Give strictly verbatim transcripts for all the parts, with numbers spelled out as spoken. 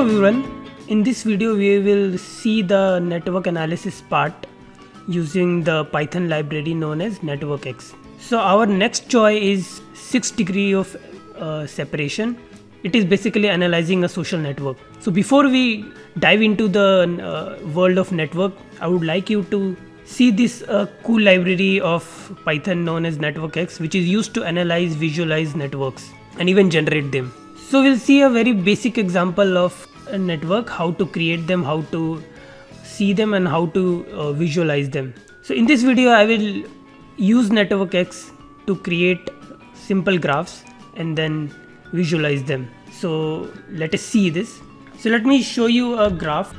Hello everyone, in this video we will see the network analysis part using the Python library known as Networkx. So our next choice is six degree of uh, separation. It is basically analyzing a social network. So before we dive into the uh, world of network, I would like you to see this uh, cool library of Python known as Networkx, which is used to analyze, visualize networks and even generate them. So we'll see a very basic example of a network, how to create them, how to see them and how to uh, visualize them. So in this video I will use Networkx to create simple graphs and then visualize them. So let us see this. So let me show you a graph.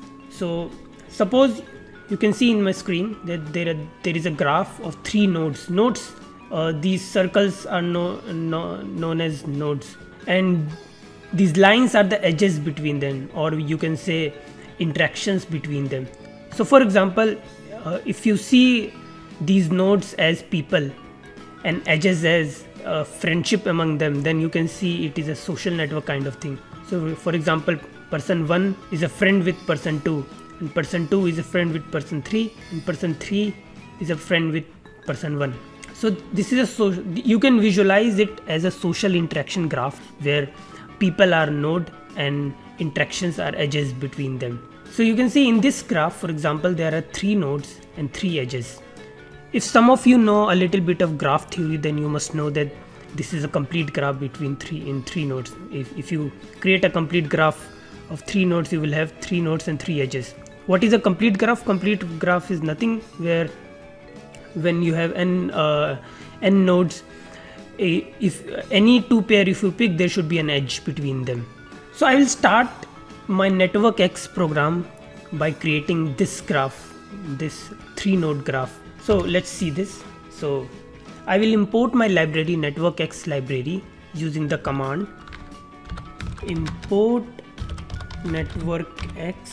So suppose you can see in my screen that there, are, there is a graph of three nodes. Nodes, uh, these circles are no, no, known as nodes. And these lines are the edges between them, or you can say interactions between them. So for example, uh, if you see these nodes as people and edges as uh, friendship among them, then you can see it is a social network kind of thing. So for example, person one is a friend with person two, and person two is a friend with person three, and person three is a friend with person one. So this is a so you can visualize it as a social interaction graph where people are node and interactions are edges between them. So you can see in this graph, for example, there are three nodes and three edges. If some of you know a little bit of graph theory, then you must know that this is a complete graph between three in three nodes. If, if you create a complete graph of three nodes, you will have three nodes and three edges. What is a complete graph? Complete graph is nothing where when you have n uh, n nodes, a, if any two pair if you pick, there should be an edge between them. So I will start my Networkx program by creating this graph, this three node graph. So let's see this. So I will import my library, Networkx library, using the command import Networkx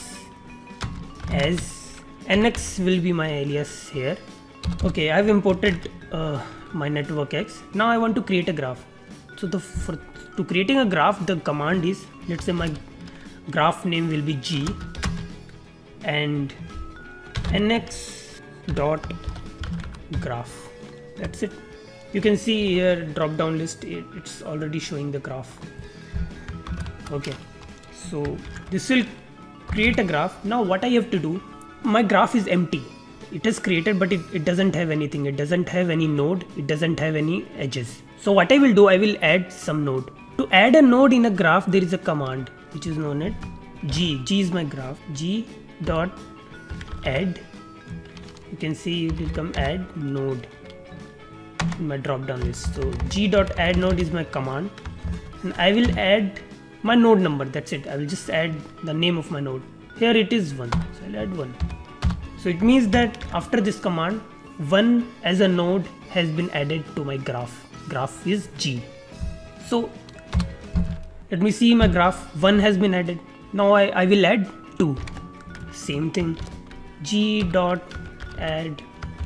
as nx will be my alias here. Okay, I've imported uh, my Networkx. Now I want to create a graph. So the for to creating a graph, the command is, let's say my graph name will be G and nx dot graph. That's it. You can see here drop down list, it, it's already showing the graph. Okay, so this will create a graph. Now what I have to do, my graph is empty. It is created, but it, it doesn't have anything. It doesn't have any node. It doesn't have any edges. So what I will do, I will add some node. To add a node in a graph, there is a command which is known as G. G is my graph. G dot add. You can see it will come add node in my drop down list. So G dot add node is my command, and I will add my node number. That's it. I will just add the name of my node. Here it is one. So I'll add one. So it means that after this command, one as a node has been added to my graph. Graph is G. So let me see my graph. One has been added. Now I, I will add two. Same thing. G dot add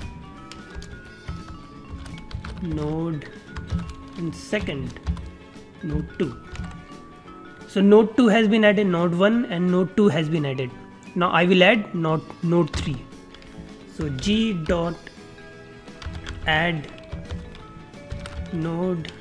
node and second node two. So node two has been added, node one and node two has been added. Now I will add node, node three. So G dot add node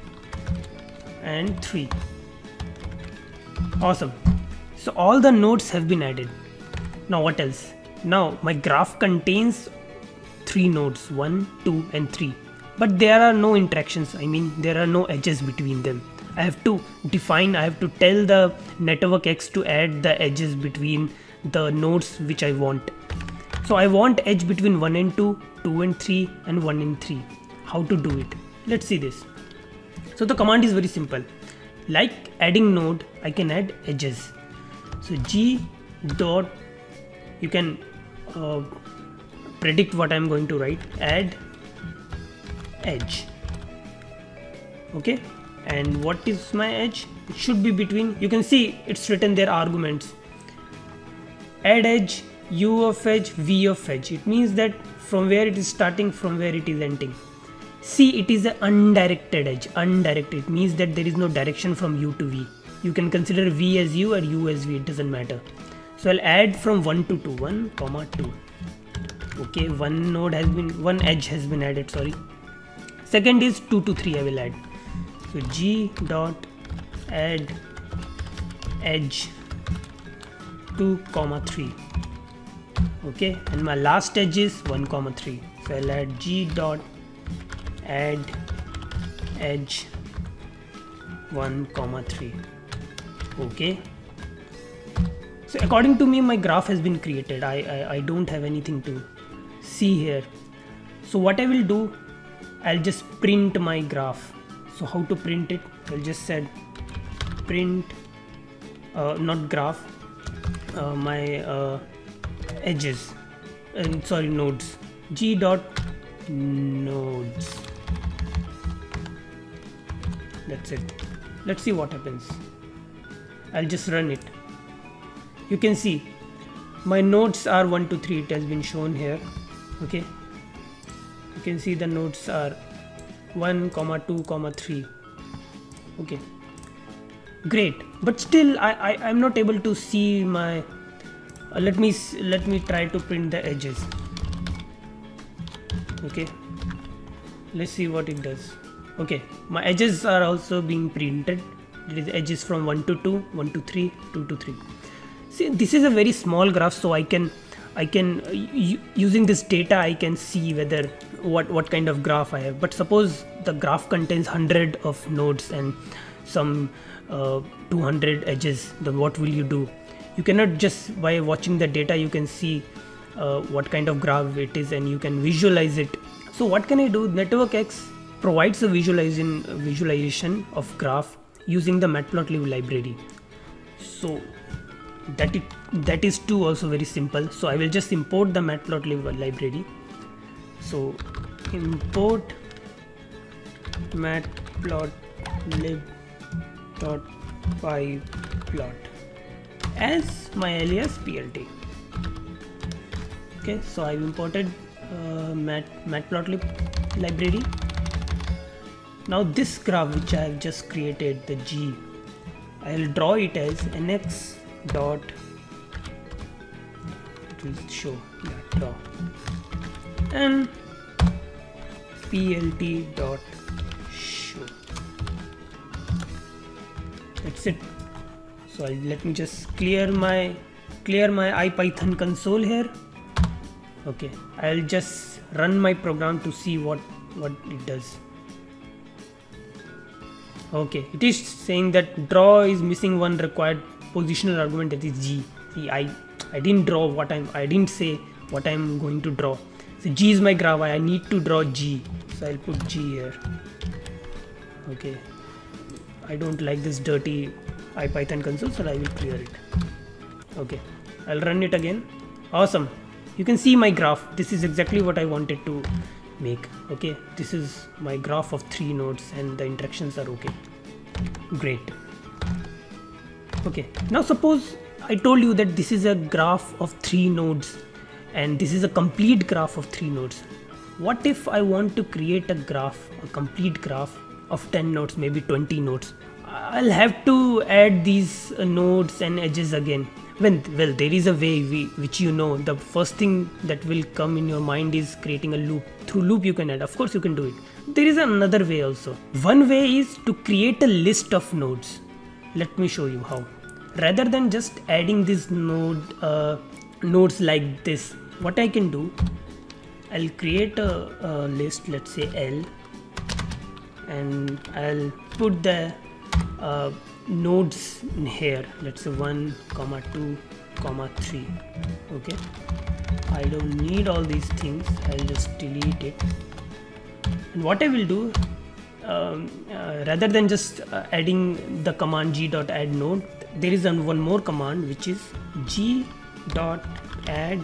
and three. Awesome. So all the nodes have been added. Now what else? Now my graph contains three nodes, one, two and three. But there are no interactions. I mean, there are no edges between them. I have to define, I have to tell the Networkx to add the edges between the nodes which I want. So I want edge between one and two, two and three and one and three. How to do it? Let's see this. So the command is very simple. Like adding node, I can add edges. So G dot, you can uh, predict what I'm going to write, add edge. Okay, and what is my edge? It should be between, you can see it's written there arguments. Add edge, u of edge, v of edge. It means that from where it is starting, from where it is ending. See, it is an undirected edge. Undirected means that there is no direction from u to v. You can consider v as u or u as v, it doesn't matter. So I'll add from one to two, one comma two. Okay, one node has been, one edge has been added, sorry. Second is two to three I will add. So g dot add edge two comma three. Okay, and my last edge is one comma three. So I'll add g dot add edge one comma three. Okay, so according to me my graph has been created. I, I I don't have anything to see here. So what I will do, I'll just print my graph. So how to print it? I'll just say print uh, not graph, uh, my uh, edges, uh, sorry nodes, g dot nodes. That's it. Let's see what happens. I'll just run it. You can see my nodes are one to three. It has been shown here. Okay, you can see the nodes are one comma two comma three. Okay, great, but still I, I I'm not able to see my uh, let me let me try to print the edges. Okay, let's see what it does. Okay, my edges are also being printed. It is edges from one to two, one to three, two to three. See, this is a very small graph, so I can I can uh, using this data I can see whether what what kind of graph I have. But suppose the graph contains one hundred of nodes and some uh, two hundred edges, then what will you do? You cannot just by watching the data you can see uh, what kind of graph it is and you can visualize it. So what can I do? Networkx provides a visualization visualization of graph using the matplotlib library. So that it that is too also very simple. So I will just import the matplotlib library. So import matplotlib dot pyplot as my alias plt. Okay, so I've imported uh, mat matplotlib library. Now this graph which I have just created, the G, I'll draw it as nx dot, it will show, yeah, draw, and plt dot show. That's it. So I'll, let me just clear my clear my IPython console here. Okay, I'll just run my program to see what what it does. Okay, it is saying that draw is missing one required positional argument, that is G. See, I I didn't draw what I'm I didn't say what I'm going to draw. So G is my graph. I need to draw G. So I'll put G here. Okay. I don't like this dirty IPython console, so I will clear it. Okay. I'll run it again. Awesome. You can see my graph. This is exactly what I wanted to make. Okay, this is my graph of three nodes and the interactions are okay. Great. Okay, now suppose I told you that this is a graph of three nodes and this is a complete graph of three nodes. What if I want to create a graph, a complete graph of ten nodes, maybe twenty nodes? I'll have to add these uh, nodes and edges again. When, well, there is a way we, which you know, the first thing that will come in your mind is creating a loop. Through loop you can add, of course you can do it. There is another way also. One way is to create a list of nodes. Let me show you how. Rather than just adding this node, uh, nodes like this, what I can do, I'll create a, a list, let's say L, and I'll put the uh, nodes in here, let's say one comma two comma three. Okay, I don't need all these things. I'll just delete it. And what I will do, um, uh, rather than just uh, adding the command g dot add node, there is an, one more command which is g dot add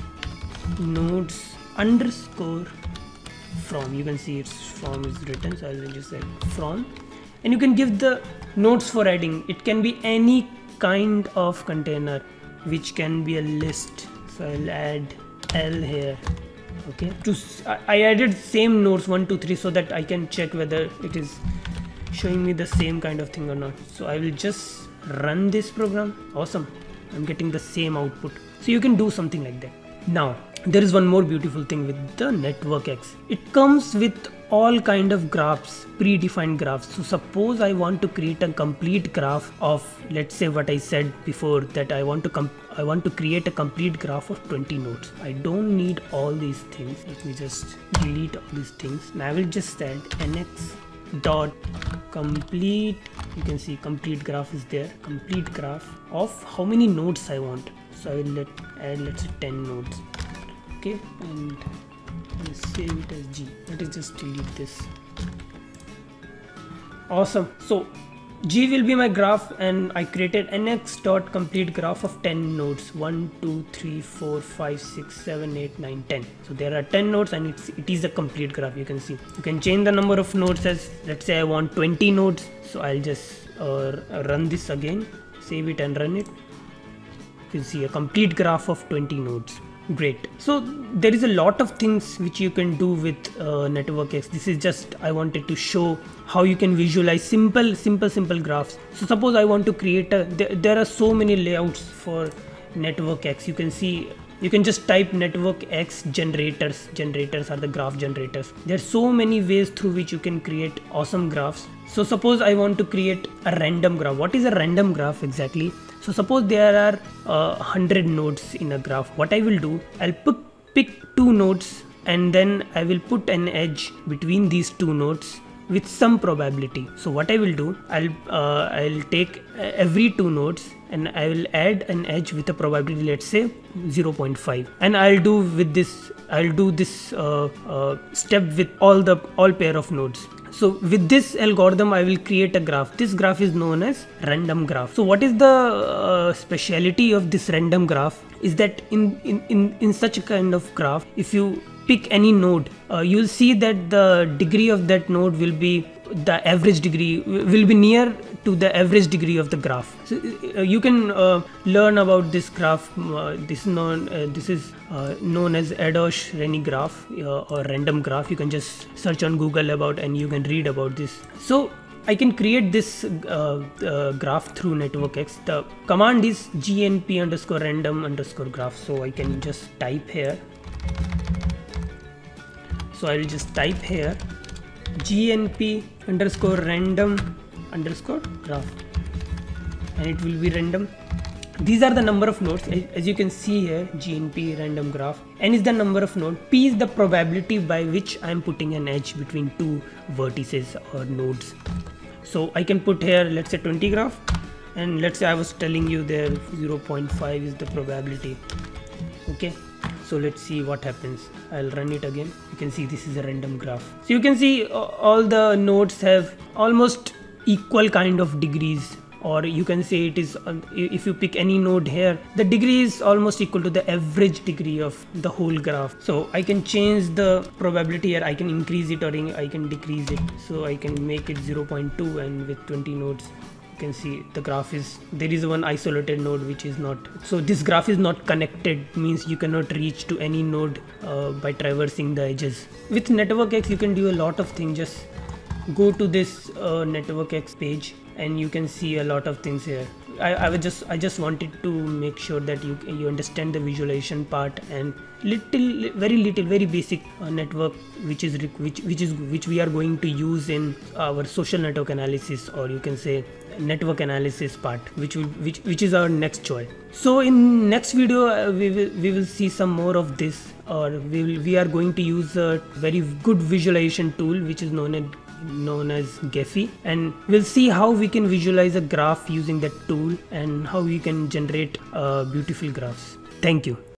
nodes underscore from. You can see its from is written, so I will just add from, and you can give the nodes for adding. It can be any kind of container, which can be a list. So I'll add L here. Okay, to I added same nodes one two three so that I can check whether it is showing me the same kind of thing or not. So I will just run this program. Awesome, I'm getting the same output. So you can do something like that. Now there is one more beautiful thing with the Networkx. It comes with all kind of graphs, predefined graphs. So suppose I want to create a complete graph of, let's say what I said before, that I want to com I want to create a complete graph of twenty nodes. I don't need all these things. Let me just delete all these things. And I will just add N X dot complete. You can see complete graph is there. Complete graph of how many nodes I want. So I will let add, let's say ten nodes. Okay, and I'll save it as G. Let us just delete this. Awesome. So G will be my graph, and I created N X dot complete graph of ten nodes. one, two, three, four, five, six, seven, eight, nine, ten. So there are ten nodes, and it's, it is a complete graph. You can see. You can change the number of nodes as, let's say I want twenty nodes. So I'll just uh, run this again, save it and run it. You can see a complete graph of twenty nodes. Great. So there is a lot of things which you can do with uh, Networkx. This is just, I wanted to show how you can visualize simple, simple, simple graphs. So suppose I want to create a, there, there are so many layouts for Networkx. You can see, you can just type Networkx generators. Generators are the graph generators. There are so many ways through which you can create awesome graphs. So suppose I want to create a random graph. What is a random graph exactly? So suppose there are uh, one hundred nodes in a graph. What I will do, I'll pick, pick two nodes, and then I will put an edge between these two nodes with some probability. So what I will do, I'll uh, I'll take every two nodes and I will add an edge with a probability, let's say zero point five, and I'll do with this I'll do this uh, uh, step with all the all pair of nodes. So with this algorithm, I will create a graph. This graph is known as random graph. So what is the uh, speciality of this random graph is that in, in, in, in such a kind of graph, if you pick any node, uh, you'll see that the degree of that node will be the average degree, will be near to the average degree of the graph. So uh, you can uh, learn about this graph. Uh, this is known uh, this is uh, known as Adosh-Renyi graph uh, or random graph. You can just search on Google about and you can read about this. So I can create this uh, uh, graph through Networkx. The command is gnp underscore random underscore graph. So I can just type here. So I will just type here gnp underscore random underscore graph, and it will be random. These are the number of nodes. As you can see here, gnp random graph. N is the number of node. P is the probability by which I am putting an edge between two vertices or nodes. So I can put here, let's say twenty graph, and let's say I was telling you there zero point five is the probability. Okay. So let's see what happens. I'll run it again. You can see this is a random graph. So you can see uh, all the nodes have almost equal kind of degrees, or you can say it is, uh, if you pick any node here, the degree is almost equal to the average degree of the whole graph. So I can change the probability here. I can increase it or I can decrease it. So I can make it zero point two, and with twenty nodes, you can see the graph is, there is one isolated node which is not, so this graph is not connected, means you cannot reach to any node uh, by traversing the edges. With Networkx you can do a lot of things. Just go to this uh, Networkx page and you can see a lot of things here. I, I was just I just wanted to make sure that you you understand the visualization part and little very little very basic uh, network which is which which is which we are going to use in our social network analysis, or you can say network analysis part, which will which which is our next choice. So in next video uh, we will we will see some more of this, or we will we are going to use a very good visualization tool which is known as known as Gephi, and we'll see how we can visualize a graph using that tool and how we can generate uh, beautiful graphs. Thank you.